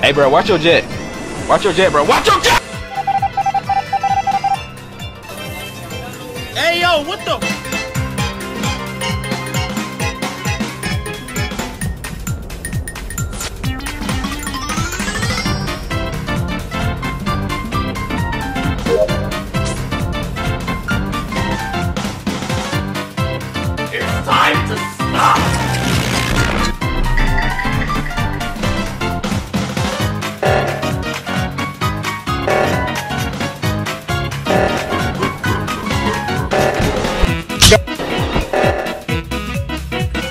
Hey, bro, watch your jet. Watch your jet, bro. Watch your jet! Hey, yo, what the? It's time to stop!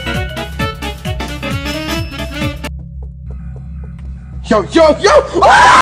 Yo, yo, yo! Ah!